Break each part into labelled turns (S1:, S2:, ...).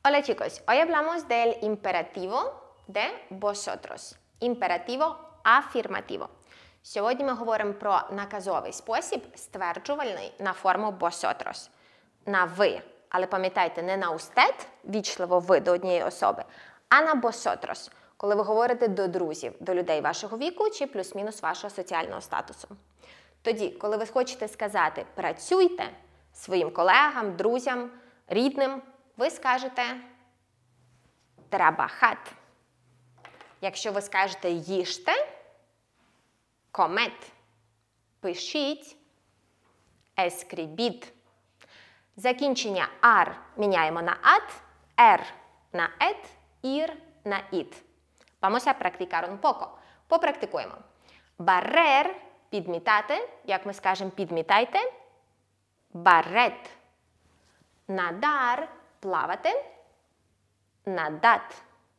S1: Hola chicos, hoy hablamos del imperativo de vosotros. Імперативо афірмативо. Сьогодні ми говоримо про наказовий спосіб, стверджувальний на форму vosotros. На ви. Але пам'ятайте, не на usted, вічливо ви до однієї особи, а на vosotros, коли ви говорите до друзів, до людей вашого віку чи плюс-мінус вашого соціального статусу. Тоді, коли ви хочете сказати «працюйте» своїм колегам, друзям, рідним, ви скажете «trabajar». Якщо ви скажете «їжте», «comed», «пишіть», «escribid». Закінчення «ar» міняємо на «at», «er» на «et», «ir» на «it». Vamos a practicar un poco. Попрактикуємо. Barrer – підмітати. Як ми скажемо «підмітайте»? Barret. Nadar – плавати. Nadat.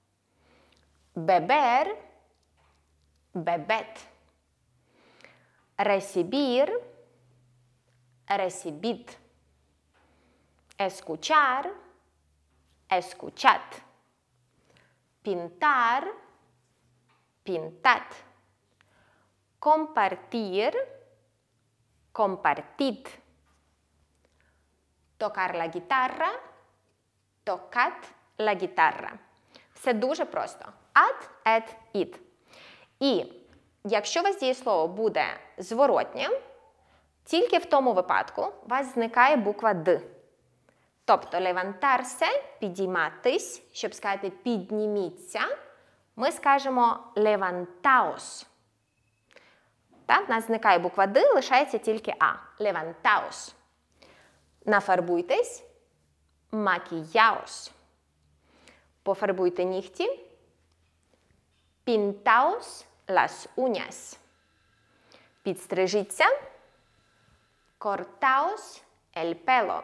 S1: Beber – bebet. Recibir – recibid. Escuchar – escuchad. Pintar – pintad. Compartir – compartid. Tocar la guitarra – tocad la guitarra. Все дуже просто. At, et, it. І якщо у вас дієслово буде зворотнє, тільки в тому випадку у вас зникає буква «д». Тобто levantarse – підійматись, щоб сказати «підніміться», ми скажемо levantaos. Так, в нас зникає буква «д», лишається тільки «а». Levantaos. Нафарбуйтесь – maquillaos. Пофарбуйте нігті – pintaos las uñas. Підстрижіться – cortaos el pelo.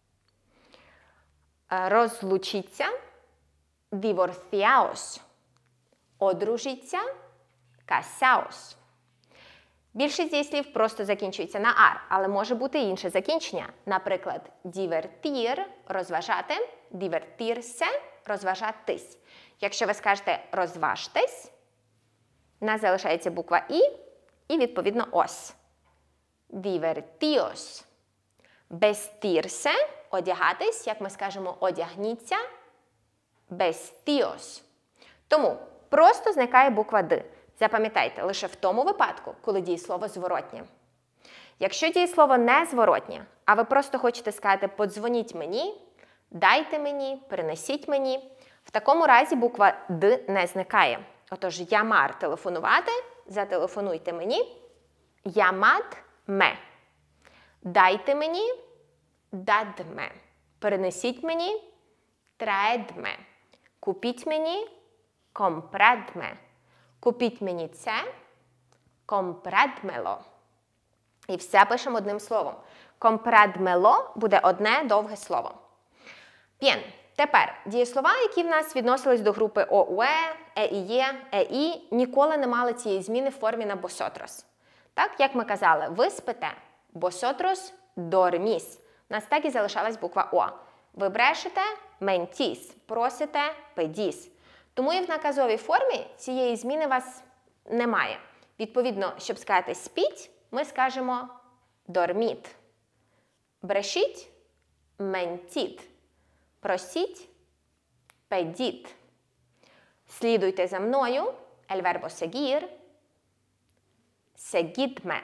S1: Розлучіться – divorciaos. Одружіться – casaos. Більшість дієслів просто закінчується на «ар», але може бути і інше закінчення. Наприклад, divertir – розважати, divertirse – розважатись. Якщо ви скажете «розважтесь», у нас залишається буква і відповідно «ос». Divertíos. Vestirse – одягатись, як ми скажемо «одягніться», vestíos. Тому просто зникає буква «д». Запам'ятайте, лише в тому випадку, коли дієслово зворотнє. Якщо дієслово не зворотнє, а ви просто хочете сказати «подзвоніть мені», «дайте мені», «принесіть мені», в такому разі буква «д» не зникає. Отож, llamar – телефонувати, зателефонуйте мені, llamad-me. Дайте мені, dadme. Принесіть мені, traedme. Купіть мені, compradme. Купіть мені це, compradmelo. І все пишемо одним словом. Compradmelo буде одне довге слово. Bien. Тепер, дієслова, які в нас відносились до групи ОУЕ, ЕІЄ, ЕІ, ніколи не мали цієї зміни в формі на vosotros. Так, як ми казали, ви спите. Vosotros dormís. У нас так і залишалась буква О. Ви брешете, mentís. Просите, pedís. Тому і в наказовій формі цієї зміни у вас немає. Відповідно, щоб сказати «спіть», ми скажемо «dormid». Брешіть – «mentid». Просіть – «pedid». Слідуйте за мною – «el verbo seguir». «Seguidme».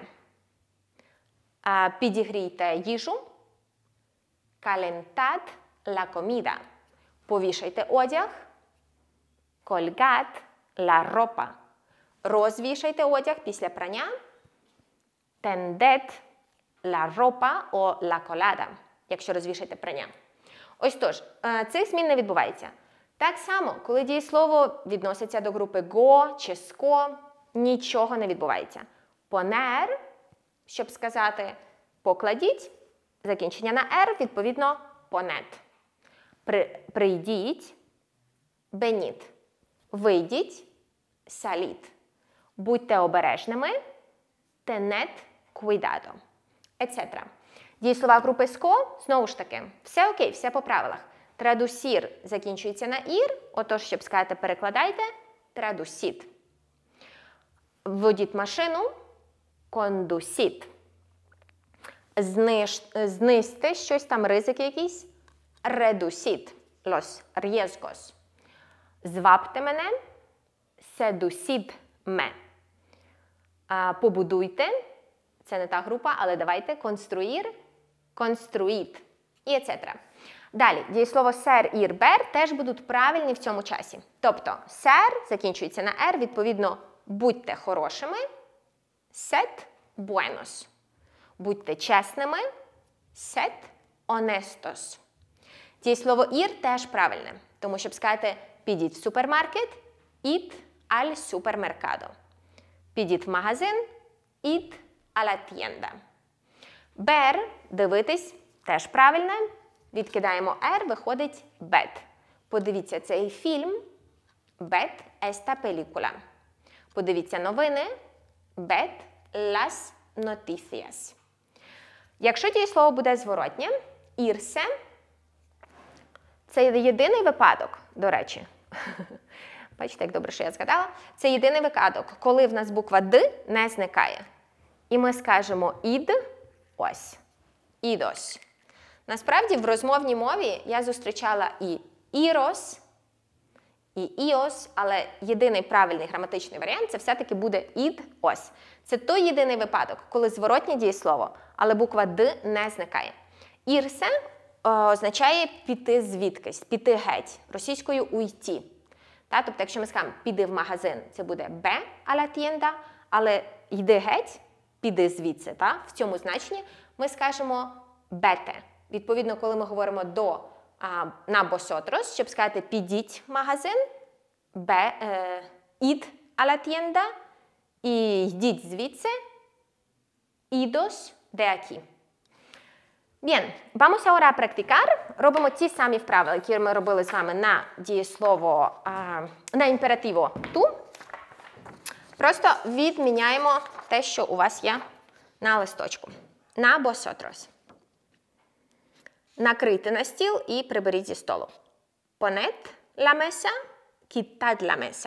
S1: Підігрійте їжу – «calentad la comida». Повішайте одяг – «colgad la ropa». Розвішайте одяг після прання – «tended la ropa» o «la colada», якщо розвішаєте прання. Ось тож, цих змін не відбувається. Так само, коли дієслово відноситься до групи «go» чи «sco», нічого не відбувається. «Poner», щоб сказати «покладіть», закінчення на «r», відповідно «poned». Прийдіть – «venid». Вийдіть – «salid». Будьте обережними – «tened cuidado», etc. Дієслова групи «sco» – знову ж таки, все окей, все по правилах. Традусір закінчується на ір, отож, щоб сказати перекладайте, традусіт. Водіть машину, кондусіт. Знизьте щось там, ризики якісь, редусіт, los riesgos. Звабте мене, седусід ме. Побудуйте, це не та група, але давайте, конструїр, конструїт і etc. Далі, дієслово сер, ір, бер теж будуть правильні в цьому часі. Тобто, сер закінчується на ер, відповідно, будьте хорошими, сет buenos. Будьте чесними, сет honestos. Дієслово ір теж правильне, тому щоб сказати підіть в супермаркет, id al supermercado. Підіть в магазин, id a la tienda. Бер, дивитись, теж правильне. Відкидаємо R, виходить bet. Подивіться цей фільм, bet esta película. Подивіться новини, bet las noticias. Якщо дієслово буде зворотнє, irse – це єдиний випадок, до речі. Бачите, як добре, що я згадала. Це єдиний випадок, коли в нас буква «д» не зникає. І ми скажемо «ід» – ось. «Ідос». Насправді, в розмовній мові я зустрічала і «ірос», і «іос», але єдиний правильний граматичний варіант – це все-таки буде «ід» – ось. Це той єдиний випадок, коли зворотнє дієслово, але буква «д» не зникає. «Ірсе» означає піти звідкись, піти геть. Російською «уйти». Тобто, якщо ми скажемо «піди в магазин», це буде «бе а ла тієнда», але «йди геть», «піди звідси», в цьому значенні ми скажемо «бете». Відповідно, коли ми говоримо до на «vosotros», щоб сказати «підіть в магазин», «id a la tienda» і «йдіть звідси», «idos de aquí». Bien, vamos ahora a practicar. Робимо ті самі вправи, які ми робили з вами на дієслово, на імперативо «ту». Просто відміняємо те, що у вас є на листочку. На «vosotros». Накрийте на стіл і приберіть зі столу. Poned la mesa, quitad la mesa.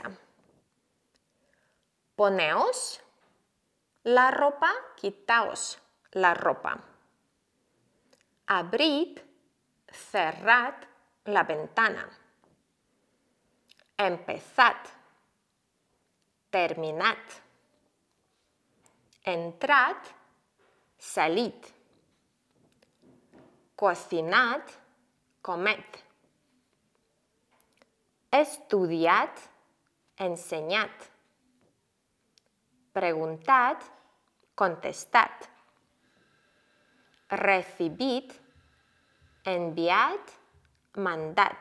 S1: Poneos la ropa, quitaos la ropa. Abrid, cerrad la ventana. Empezad, terminad. Entrad, salid. Cocinad, comed. Estudiad, enseñad. Preguntad, contestad. Recibid, enviad, mandad.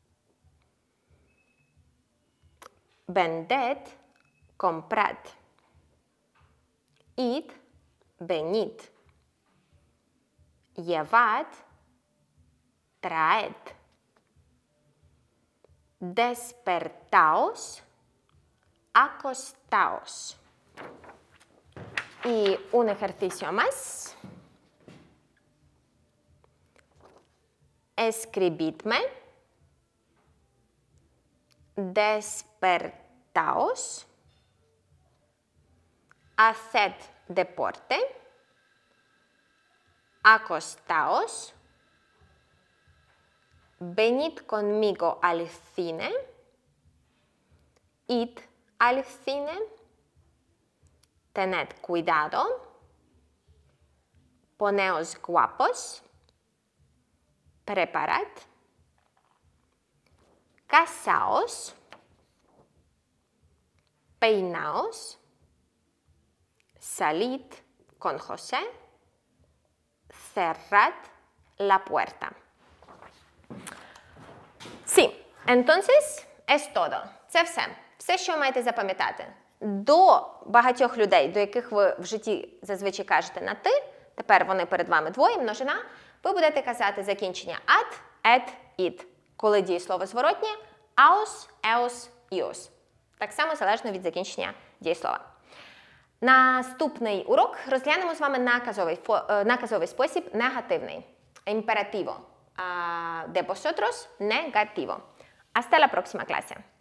S1: Vended, comprad. Id, venid. Llevad, traed. Despertaos, acostaos. Y un ejercicio más. Escribidme. Despertaos. Haced deporte. Acostaos. Venid conmigo al cine. Id al cine. Tened cuidado. Poneos guapos. Preparad. Casaos. Peinaos. Salid con José. Cerrad la puerta. Sí, entonces es todo. Це все. Все, що ви маєте запам'ятати. До багатьох людей, до яких ви в житті зазвичай кажете на «ти», тепер вони перед вами двоє, множина, ви будете казати закінчення «at», «et», «id». Коли дієслово зворотнє – «aos», «eos», «ios». Так само залежно від закінчення дієслова. Наступний урок розглянемо з вами наказовий спосіб негативний. Імперативо. de vosotros negativo. Hasta la próxima clase.